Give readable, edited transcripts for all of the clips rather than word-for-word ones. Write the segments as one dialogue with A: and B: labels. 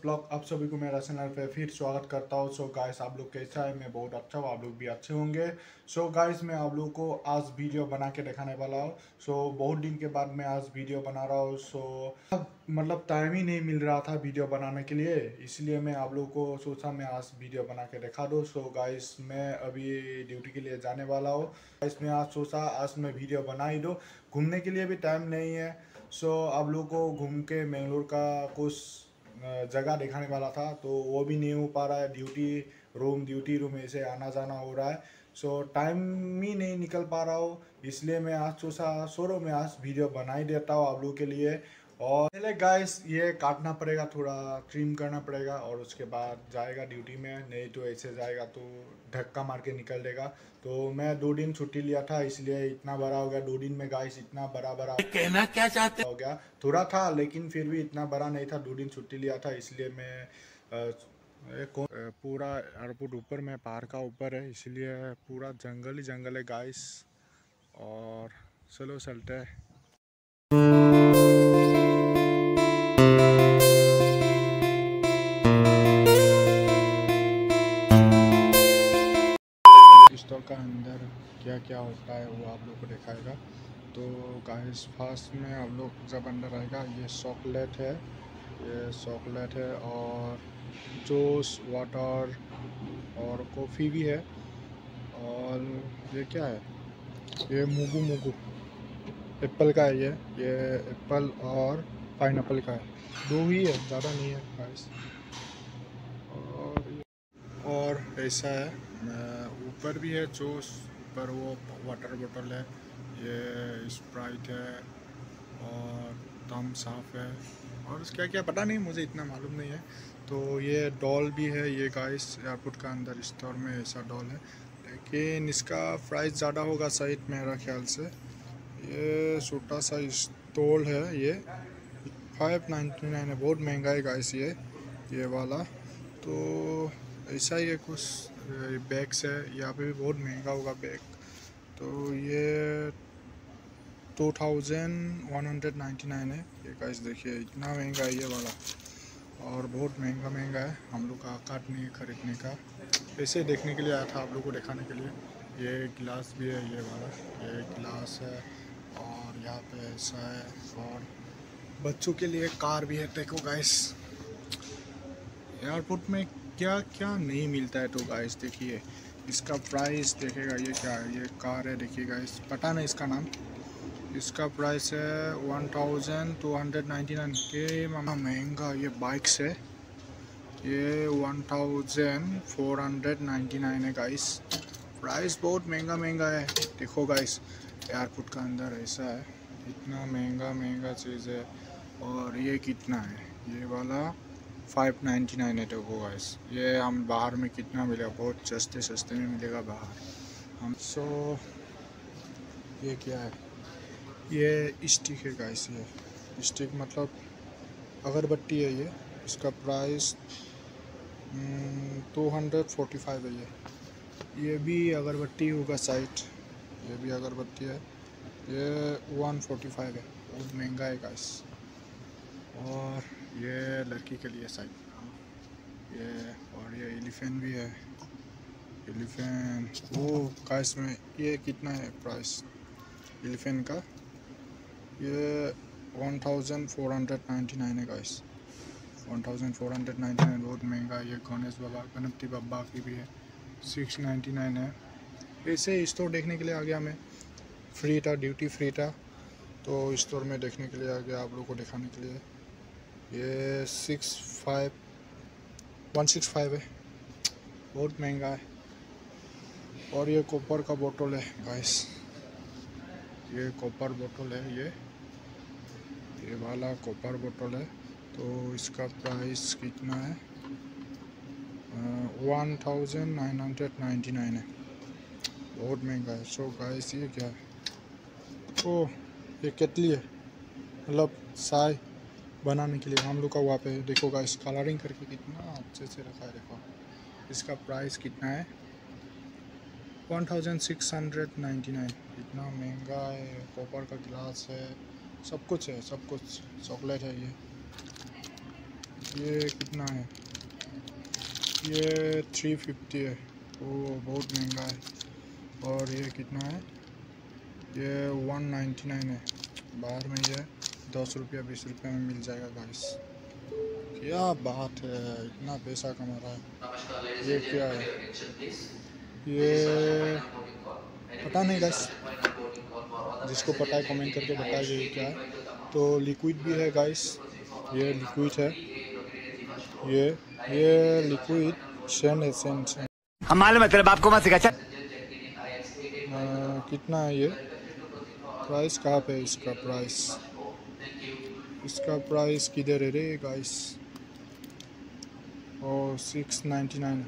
A: Blog आप सभी को मेरा चैनल पे फिर स्वागत करता हूँ। सो गाइस, आप लोग कैसा है? मैं बहुत अच्छा हूँ, आप लोग भी अच्छे होंगे। सो गाइस, मैं आप लोग को आज वीडियो बना के दिखाने वाला हूँ। सो बहुत दिन के बाद मैं आज वीडियो बना रहा हूँ। सो मतलब टाइम ही नहीं मिल रहा था वीडियो बनाने के लिए, इसलिए मैं आप लोग को सोचा मैं आज वीडियो बना के दिखा दूँ। सो गाइस, मैं अभी ड्यूटी के लिए जाने वाला हूँ। गाइस, मैं आज सोचा आज मैं वीडियो बना ही दूँ, घूमने के लिए भी टाइम नहीं है। सो आप लोग को घूम के मैंगलोर का कुछ जगह दिखाने वाला था, तो वो भी नहीं हो पा रहा है। ड्यूटी रूम ऐसे आना जाना हो रहा है। सो टाइम ही नहीं निकल पा रहा हूँ, इसलिए मैं आज सोचा सोरो में आज वीडियो बना ही देता हूँ आप लोग के लिए। और पहले गाइस ये काटना पड़ेगा, थोड़ा ट्रिम करना पड़ेगा और उसके बाद जाएगा ड्यूटी में, नहीं तो ऐसे जाएगा तो धक्का मार के निकल देगा। तो मैं 2 दिन छुट्टी लिया था, इसलिए इतना बड़ा हो गया 2 दिन में गाइस, इतना बड़ा बड़ा
B: कहना क्या चाहते
A: हो गया। थोड़ा था लेकिन फिर भी इतना बड़ा नहीं था, 2 दिन छुट्टी लिया था, इसलिए मैं पूरा एयरपोर्ट ऊपर में पहाड़ का ऊपर है, इसलिए पूरा जंगल ही जंगल है गाइस। और चलो चलते हैं। स्टोर का अंदर क्या क्या होता है वो आप लोग को दिखाएगा। तो गाइस, फास्ट में आप लोग जब अंदर आएगा, ये चॉकलेट है, और जूस वाटर और कॉफ़ी भी है। और ये क्या है? ये मुगु मुगु एप्पल का है। ये एप्पल और पाइनएप्पल का है, 2 ही है, ज़्यादा नहीं है गाइस। और ऐसा है, ऊपर भी है जूस, ऊपर वो वाटर बोतल है, ये स्प्राइट है और थम्स अप है, और क्या क्या पता नहीं, मुझे इतना मालूम नहीं है। तो ये डॉल भी है ये गाइस, एयरपोर्ट का अंदर स्टोर में ऐसा डॉल है, लेकिन इसका प्राइस ज़्यादा होगा शायद मेरा ख्याल से। ये छोटा सा स्टॉल है, ये 599 है, बहुत महंगा है गाइस ये वाला। तो ऐसा ही है कुछ। बैग्स है, यहाँ पे भी बहुत महंगा होगा बैग। तो ये 2199 है ये गाइस, देखिए इतना महंगा है ये वाला, और बहुत महंगा है। हम लोग का औकात नहीं है खरीदने का, ऐसे देखने के लिए आया था आप लोग को दिखाने के लिए। ये गिलास भी है, ये वाला ये गिलास है, और यहाँ पे ऐसा है। और बच्चों के लिए कार भी है, देखो गाइस। एयरपोर्ट में क्या क्या नहीं मिलता है। तो गाइस देखिए, इसका प्राइस देखेगा, ये क्या है? ये कार है, देखिए गाइस, पता नहीं इसका नाम। इसका प्राइस है 1299 के महंगा। ये बाइक्स है, ये 1499 है गाइस। प्राइस बहुत महंगा है। देखो गाइस, एयरपोर्ट का अंदर ऐसा है, इतना महंगा चीज़ है। और ये कितना है? ये वाला 599 है। देखो गाइस, ये हम बाहर में कितना मिलेगा, बहुत सस्ते में मिलेगा बाहर हम। सो ये क्या है? ये स्टिक है गाइस, ये स्टिक मतलब अगरबत्ती है ये। इसका प्राइस 245 है। ये भी अगरबत्ती होगा शायद, ये भी अगरबत्ती है। ये 145 है, बहुत महंगा है गाइस। और ये लड़की के लिए शायद ये, और ये एलिफेंट भी है, एलिफेंट। वो गाइस में ये कितना है प्राइस एलिफेंट का? ये 1499 है गाइस, 1499, बहुत महंगा है। ये गणेश बाबा गणपति बाबा की भी है, 699 है। ऐसे स्टोर देखने के लिए आ गया मैं, फ्री था, ड्यूटी फ्री था, तो स्टोर में देखने के लिए आ गया आप लोगों को दिखाने के लिए। ये 165 है, बहुत महंगा है। और ये कॉपर का बोतल है गाइस, ये कॉपर बोतल है, ये वाला कॉपर बोतल है। तो इसका प्राइस कितना है? 1999 है, बहुत महंगा है। सो गाइस, ये क्या है? ओह, ये केतली है, मतलब चाय बनाने के लिए हम लोग का। वहाँ पे देखो गाइस, कलरिंग करके कितना अच्छे से रखा है, देखो। इसका प्राइस कितना है? 1699, इतना महंगा है। कॉपर का गिलास है, सब कुछ है, सब कुछ। चॉकलेट है ये, ये कितना है? ये 350 है। वो बहुत महंगा है। और ये कितना है? ये 199 है। बाहर में ये 10 रुपया 20 रुपया में मिल जाएगा गाइस। क्या बात है, इतना पैसा कमा रहा है। ये क्या है? ये पता नहीं गाइस, जिसको पता है कमेंट करके बताइए ये क्या है। तो लिक्विड भी है गाइस, ये लिक्विड है। ये लिक्विड सेंड है, सेंड।
B: हम मालूम है तेरे बाप को मत सिखा।
A: कितना है ये? प्राइस कहाँ पे है इसका? प्राइस किधर है रे गाइस? और 699,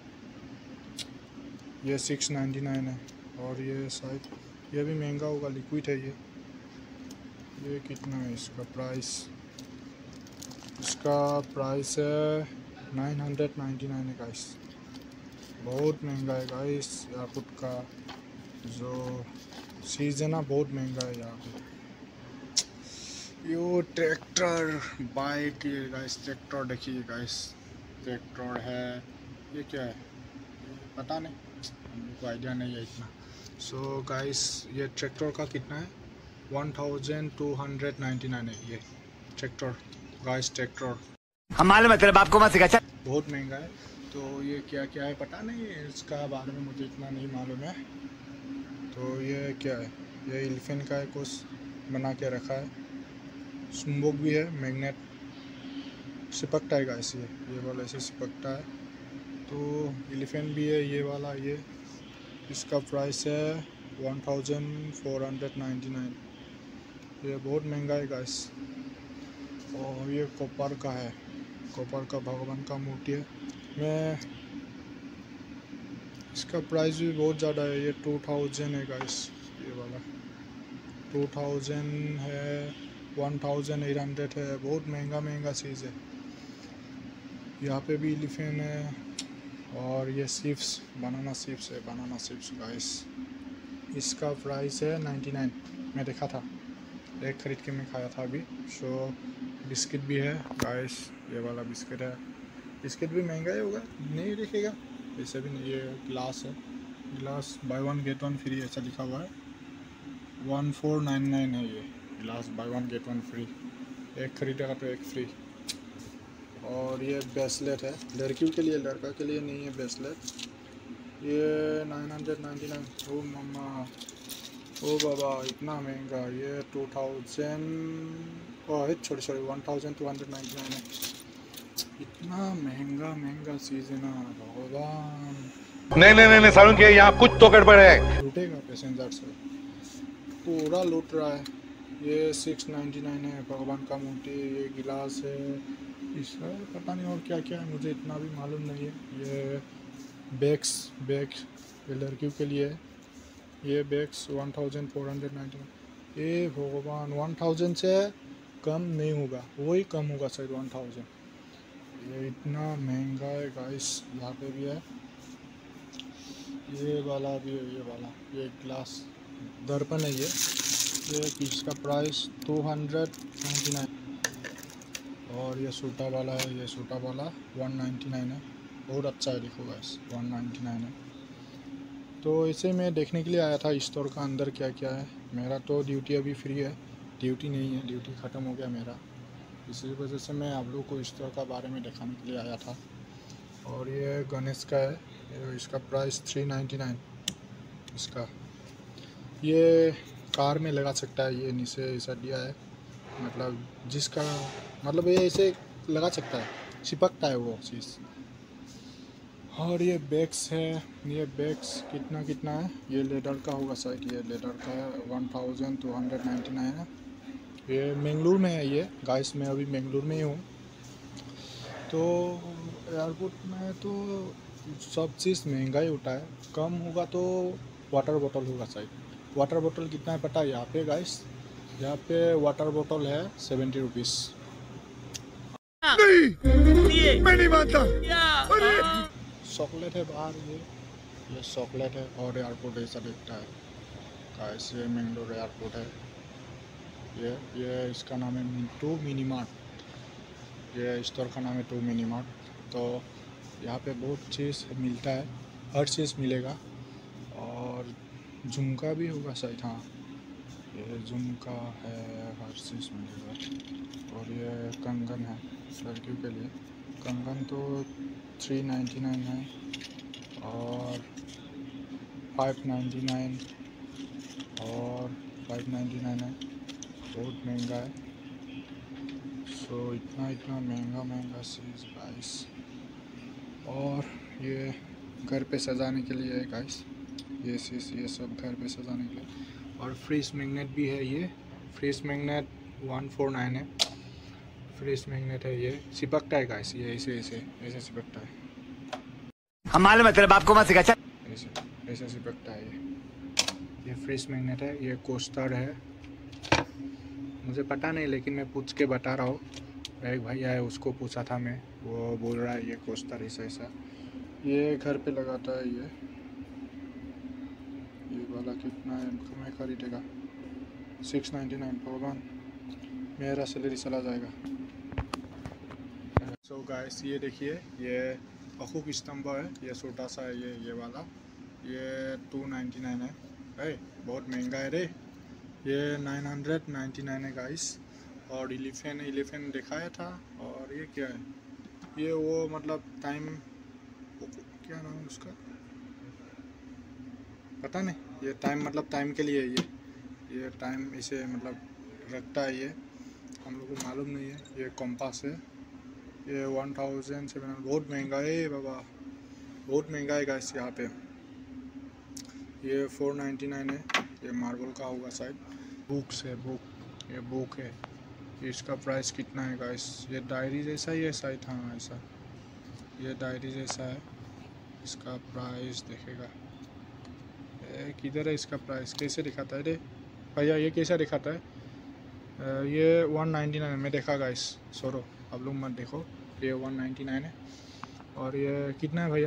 A: ये 699 है। और ये शायद ये भी महंगा होगा, लिक्विड है ये कितना है इसका प्राइस? इसका प्राइस है 999 है गाइस। बहुत महंगा है गाइस। याकुट का जो सीजन है बहुत महंगा है यहाँ पे। यो ट्रैक्टर बाइक, ये गाइस ट्रैक्टर देखिए गाइस, ट्रैक्टर है। ये क्या है पता नहीं, हम को आइडिया नहीं है इतना। सो गाइस ये ट्रैक्टर का कितना है? 1299 है ये ट्रैक्टर गाइस। ट्रैक्टर
B: हम मालूम है तेरे बाप को मत सिखा।
A: बहुत महंगा है। तो ये क्या क्या है पता नहीं, इसका बारे में मुझे इतना नहीं मालूम है। तो ये क्या है? ये एलिफेंट का है, कुछ बना के रखा है। स्मोक भी है, मैग्नेट चिपकता है गाइस। ये वाला ऐसे चिपकता है। तो एलिफेंट भी है ये वाला। ये इसका प्राइस है 1499। ये बहुत महंगा है गाइस। और ये कॉपर का है, कॉपर का भगवान का मूर्ति है। मैं इसका प्राइस भी बहुत ज़्यादा है, ये 2000 है गाइस। ये वाला 2000 है, 1800 है। बहुत महंगा चीज़ है। यहाँ पे भी एलिफेंट है। और ये चिप्स, बनाना चिप्स है, बनाना चिप्स गाइस। इसका प्राइस है 99। मैं देखा था, एक ख़रीद के मैं खाया था अभी। सो बिस्किट भी है गाइस, ये वाला बिस्किट है। बिस्किट भी महंगा ही होगा, नहीं दिखेगा ऐसे भी नहीं। ये ग्लास है, ग्लास बाय 1 गेट 1 फ्री ऐसा लिखा हुआ है। 1499 है ये ग्लास, बाय 1 गेट 1 फ्री। एक खरीदेगा तो एक फ्री। और ये ब्रेसलेट है, लड़कियों के लिए, लड़का के लिए नहीं है ब्रेसलेट। ये 999। ओ मम्मा, ओ बाबा, इतना महंगा। ये 2000 सॉरी 1299 है। इतना महंगा चीज़ है ना भगवान।
B: नहीं सारुण के यहाँ कुछ तो गड़बड़ है।
A: लूटेगा पैसेंजर से, पूरा लूट रहा है। ये 699 है, भगवान का मूर्ति। ये गिलास है, इसका पता नहीं और क्या क्या है, मुझे इतना भी मालूम नहीं है। ये बैग ये लड़कियों के लिए है। ये बैग्स 1499। ये भगवान 1000 से कम नहीं होगा, वही कम होगा शायद 1000। ये इतना महंगा है गाइस। यहाँ पे भी है, ये वाला भी है। ये वाला ये ग्लास दर्पण है। ये इसका प्राइस 299। और ये सूटा वाला है, ये सूटा वाला 199 है। बहुत अच्छा है, देखो गाइस 199 है। तो इसे मैं देखने के लिए आया था स्टोर का अंदर क्या क्या है। मेरा तो ड्यूटी अभी फ्री है, ड्यूटी नहीं है, ड्यूटी ख़त्म हो गया मेरा। इसी वजह से मैं आप लोग को स्टोर का बारे में दिखाने के लिए आया था। और ये गणेश का है, इसका प्राइस 399 इसका। ये कार में लगा सकता है, ये नीचे ऐसा दिया है, मतलब जिसका मतलब ये ऐसे लगा सकता है, चिपकता है वो चीज़। और ये बैग्स है, ये बैग्स कितना है? ये लेदर का होगा शायद, ये लेदर का है। 1299 है। ये मैंगलोर में है ये गाइस। मैं अभी मैंगलोर में ही हूँ। तो एयरपोर्ट में तो सब चीज़ महंगा ही होता है। कम होगा तो वाटर बॉटल होगा शायद। वाटर बॉटल कितना है पता है यहाँ पे गाइस? यहाँ पे वाटर बॉटल है 70 रुपीज़।
B: मैं नहीं मानता।
A: चॉकलेट है बाहर, ये चॉकलेट है। और एयरपोर्ट ऐसा दिखता है गाइस। ये मैंगलोर एयरपोर्ट है। ये इसका नाम है मिंटू मिनी मार्ट। ये स्टोर का नाम है टू मिनी मार्ट। तो यहाँ पे बहुत चीज़ मिलता है, हर चीज़ मिलेगा। और झुमका भी होगा शायद, हाँ ये झुमका है, हर चीज़ मिलेगा। और ये कंगन है लड़कियों के लिए, कंगन तो 399 है और 599 और 599 है, बहुत महंगा है। सो इतना महंगा चीज़ गाइस। और ये घर पे सजाने के लिए है गाइस, ये चीज़ ये सब घर पे सजाने के लिए। और फ्रिज मैग्नेट भी है, ये फ्रिज मैग्नेट 149 है, फ्रिज मैग्नेट है। ये चिपकता है गाइस, ये ऐसे चिपकता है।
B: हम मालूम है तेरे बाप को मत सिखा।
A: ऐसे चिपकता है ये फ्रिज मैग्नेट है। ये कोस्टर है, मुझे पता नहीं लेकिन मैं पूछ के बता रहा हूँ। एक भैया है उसको पूछा था मैं, वो बोल रहा है ये कोस्टर ऐसा। ये घर पे लगाता है ये वाला कितना है मैं खरीदेगा 699। भगवान मेरा सैलरी चला जाएगा। सो गाइस ये देखिए, ये अशोक स्तंभ है, ये छोटा सा है ये वाला, ये 299 है। बहुत महंगा है रे, ये 999 है गाइस। और एलिफेंट दिखाया था। और ये क्या है, ये वो मतलब टाइम, क्या नाम है उसका पता नहीं, ये टाइम मतलब टाइम के लिए है ये टाइम इसे मतलब रखता है, ये हम लोग को मालूम नहीं है। ये कॉम्पास है, ये 1700, बहुत महंगा है बाबा, बहुत महंगा है गाइस यहाँ पे। ये 499 है, ये मार्बल का होगा शायद। बुक्स है, ये बुक है, इसका प्राइस कितना है गाइस। ये डायरी जैसा ही है शायद, हाँ ऐसा, ये डायरी जैसा है। इसका प्राइस देखेगा, किधर है इसका प्राइस, कैसे दिखाता है रे भैया, ये कैसा दिखाता है। ये 199 में देखा गाइस, छोड़ो आप लोग मत देखो, ये 199 है। और ये कितना है भैया,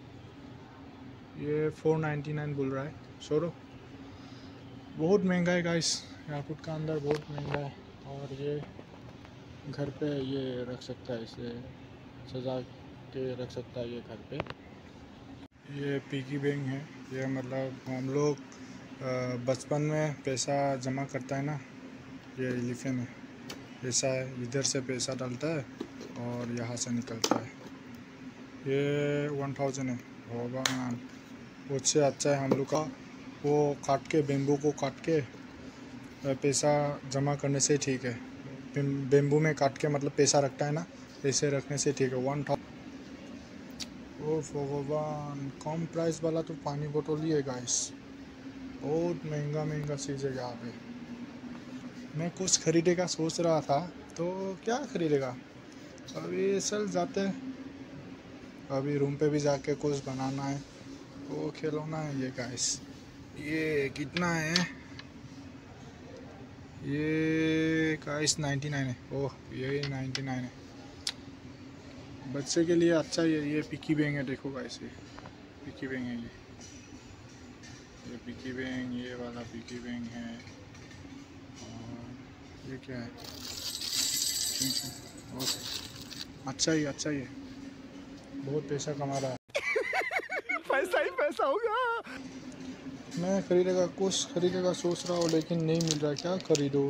A: ये 499 बोल रहा है, छोड़ो बहुत महंगा है गाइस, याकुट का अंदर बहुत महंगा है। और ये घर पे ये रख सकता है, इसे सजा के रख सकता है ये घर पे। ये पिगी बैंक है, ये मतलब हम लोग बचपन में पैसा जमा करता है ना, ये एलिफेंट है ऐसा है, इधर से पैसा डालता है और यहाँ से निकलता है। ये 1000 है। भगवान उससे अच्छा है हम लोग का वो काट के, बेम्बू को काट के पैसा जमा करने से ठीक है। बेम्बू में काट के मतलब पैसा रखता है ना, ऐसे रखने से ठीक है। 1000। ओ भगवान, कम प्राइस वाला तो पानी बोतल ही है गाइस, बहुत महंगा चीज़ है यहाँ पे। मैं कुछ खरीदेगा सोच रहा था, तो क्या खरीदेगा, अभी चल जाते हैं, अभी रूम पे भी जाके कुछ बनाना है, वो खिलौना है ये गाइस। ये कितना है, ये गाइस 99 है। ओह ये 99 है, बच्चे के लिए अच्छा है। ये पिकी बैंक है, देखो गाइस ये पिकी बैंक है, ये पिकी बैंक, ये वाला पिकी बैंक है। और ये क्या है, अच्छा ही है, बहुत पैसा कमा रहा है।
B: पैसा ही पैसा होगा।
A: मैं कुछ खरीदेगा सोच रहा हूँ, लेकिन नहीं मिल रहा, क्या खरीदो।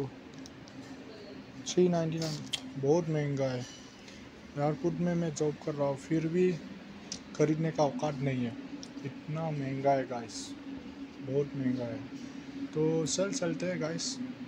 A: 399 बहुत महंगा है। एयरपोर्ट में मैं जॉब कर रहा हूँ, फिर भी खरीदने का औकात नहीं है, इतना महंगा है गाइस, बहुत महंगा है। तो चलते हैं गाइस।